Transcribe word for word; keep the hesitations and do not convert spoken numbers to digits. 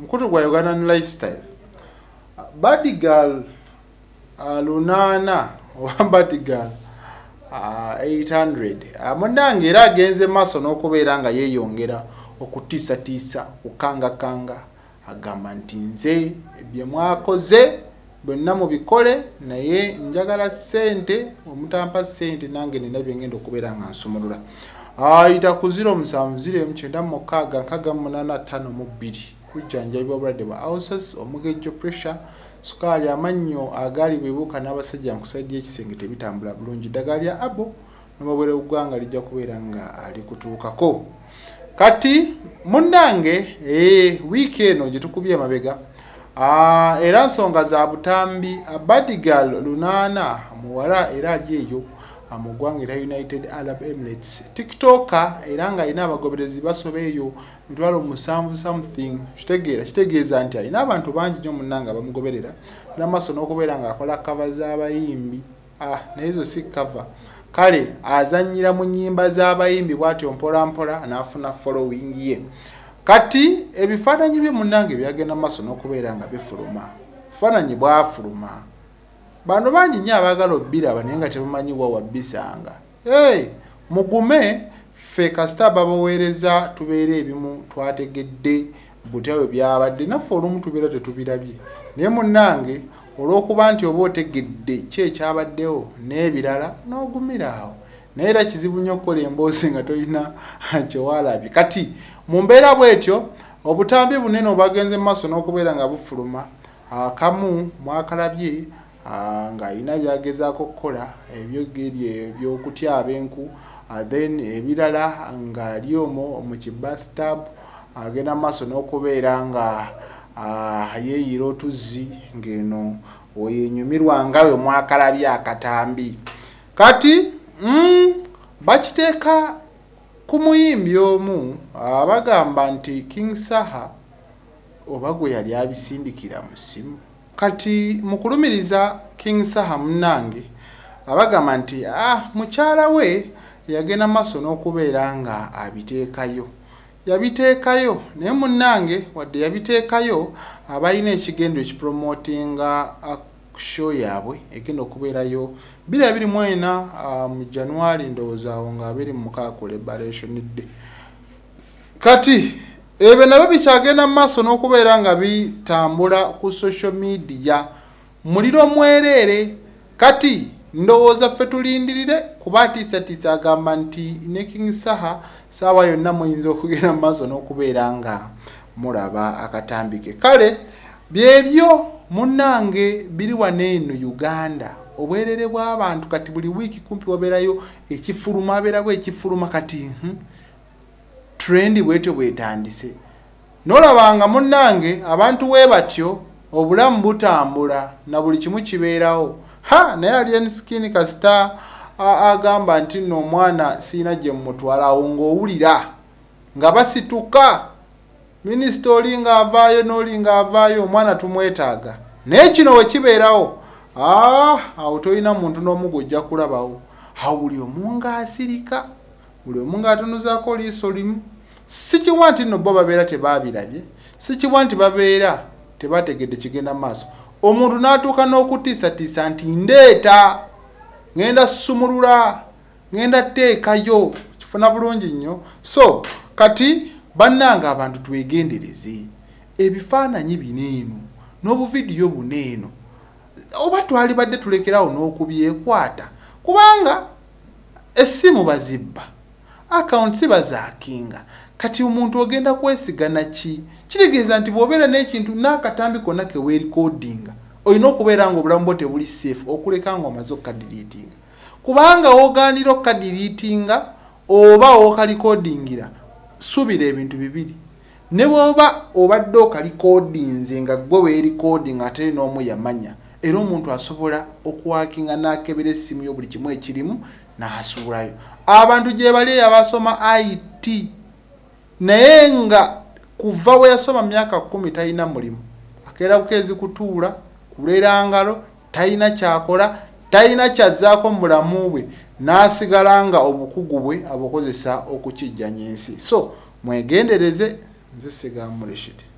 mukutu gwa Ugandan lifestyle. Bad girl uh, lunana wa bad girl uh, eight hundred. Uh, munange era agenze maso n'okubeera nga yeeyongera okutisa tisa ukanga kanga agamba nti nze bye mwakoze bonna mu bikole naye njagala sente omutampa sente nange nina bye ngenda okubeera nga nsumulula. Ayita ku zero musanvu zero mukyenda mukaaga nkaaga munana ttaano mu bbiri kujjanjabibwa obulwadde bwa ulcers, omugejjo, pressure, sukaali, amannyo agali bwebuuka n'abasajja nkusajja ekisenge tebitambula bulungi. Ddagala lya abo n'obubwere bw'eggwanga lijja kubeera nga alikutuukako. Kati munnange eh wiiki eno gye tukubye emabega ah era nsonga za butambi bad girl lunana muwala era ali eyo mu ggwanga era United Arab Emirates TikToker era nga alina abagoberezi basobeeyo mitwalo musanvu something. Kitegeera kitegeeza nti alina abantu bangi nnyo munnanga bamugoberera n'amaaso n'okubeera nga akola cover z'abayimbi. Ah nezo si cover kale azanyira mu nnyimba z'abayimbi bw'atyo mpola mpola n'afuna following ye. Kati ebifaananyi bye munnange byagenda maaso n'okubeera nga bifuluma. Bifaananyi bwafuluma. Bano bangi nnyo abaagala obbiraba naye nga tebamanyi wa wabbisanga. Hey, mugume ffe kasita babaweereza tubeere ebimu twategedde butyawe byabadde naffe olumu tubeera tetubirabye. Naye munnange olw'okuba nti oba otegedde ki ekyabaddewo n'ebirala n'ogumira awo. Naye era kizibu nnyo okukola emboozi nga tolina kyewalabye. Kati mu mbeera bw'etyo obutambi bunene obwagenze mu maaso n'okubeera nga bufuluma. Akamu mwakalabye nga alina byagezaako okukola ebyogeri eby'okutyaba enku, then ebirala nga ali omwo mu kibathtub agenda mu maaso n'okubeera nga yeeyira otuzzi ng'eno oyenyumirwa nga we mwakalabye akatambi. Kati mm, bakiteeka ku muyimbi omu abagamba nti King Saha oba gwe yali abisindikira mu ssimu. Kati mukulumiriza King Saha munnange abagamba nti ah mukyala we yagenda maaso n'okubeera nga abiteekayo. Yabiteekayo naye munnange wadde yabiteekayo abalina ekigendo ekipromotinga show yaabwe egenda okubeerayo bbiri abiri mu ena mu January ndowooza awo nga abiri mu mukaaga collaboration day. Kati ebyo nabyo bikyagenda mu maaso n'okubeera nga bitambula ku social media muliro mwereere. Kati ndowooza ffe tulindirire kuba atiisatiisa agamba nti ne King Saha saawa yonna muyinza okugenda mu maaso n'okubeera nga mulaba akatambike. Kale byebyo munnange biri wano eno Uganda obwerere bw'abantu kati buli wiiki kumpi wabeerayo ekifuluma abeerawo ekifuluma kati hmm? Trendi bwetyo bwetandise n'olabanga munnange abantu we batyo obulamu butambula na buli kimu kibeerawo. Ha naye alien skin kasita agamba nti nno omwana siina gye mmutwalawo ng'owulira nga basituka minisita oli ng'avaayo n'oli ng'avaayo omwana tumwetaaga. Naye kino we kibeerawo ah awo tolina muntu n'omu gw'ojja kulabawo. Awo buli omu ng'asirika buli omu ng'atunuzaako liiso limu. Si kiwa nti nno bo babeera tebaabirabye, si kiwa nti babeera tebategedde kigenda maaso. Omuntu n'atuuka n'okutiisatiisa nti ndeeta ngenda sumulula ngenda teekayo kifuna bulungi nnyo. So kati bannanga abantu twegendereze ebifaananyi bineeno n'obuvidiyo buneeno oba twalibadde tulekerawo n'okubyekwata kubanga essimu bazibba accounts bazaakinga. Kati omuntu ogenda kwesigana ki? Kitegeeza nti bw'obeera n'ekintu n'akatambi konna ke weerikodinga olina okubeera nga obulamu bwo tebuli safe okuleka nga omaze okukadiriitinga. Kubanga wogaanira okukadiriitinga oba okalikodingira subira ebintu bibiri. Ne bw'oba obadde okalikodinze nga gwe weerikodinga ate n'omu yamanya era omuntu asobola okuwakinga n'akebera essimu yo buli kimu ekirimu n'asuulayo. Abantu gye bali abasoma I T naye nga kuva we yasoma myaka kumi talina mulimu. Akeera bukeezi kutuula kuleera ngalo talina kyakola talina kyazzaako mu bulamu bwe n'asigala nga obukugu bwe abukozesa okukijjanya ensi. So mwegendereze. Nze Siga Mulishidi.